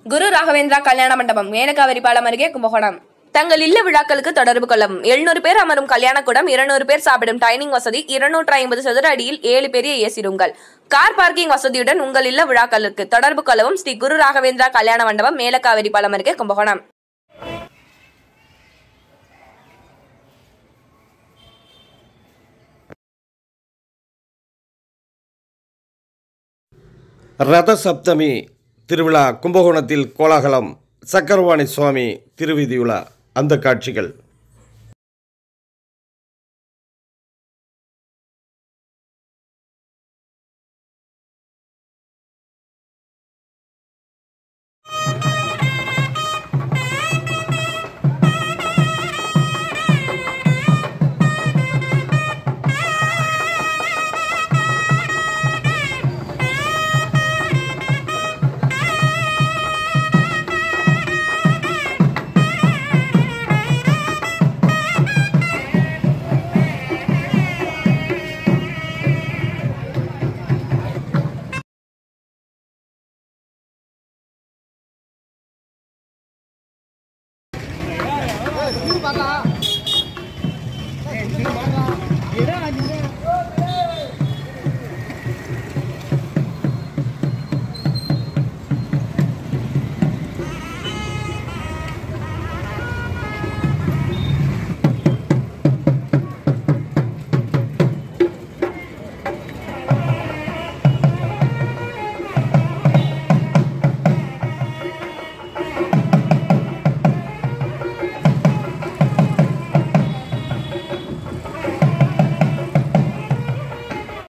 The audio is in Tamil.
குரு ராகவேந்திரா கல்யாண மண்டபம் மேலக்காவிரி பாலம் அருகே கும்பகோணம். தங்கள் இல்ல விழாக்களுக்கு தொடர்பு கொள்ளவும். 700 பேர் அமரும் கல்யாணக்கூடம், 200 பேர் சாப்பிடும் டைனிங் வசதி, 250 சதுர அடியில் 7 பெரிய ஏசி ரூம்கள், கார் பார்க்கிங் வசதியுடன் உங்கள் இல்ல விழாக்களுக்கு தொடர்பு கொள்ளவும். ஸ்ரீ குரு ராகவேந்திரா கல்யாண மண்டபம் மேலக்காவிரி பாலம் அருகே கும்பகோணம். ரத சப்தமி திருவிழா கும்பகோணத்தில் கோலாகலம். சக்கரவாணி சுவாமி திருவீதியுலா அந்த காட்சிகள். பார்த்தா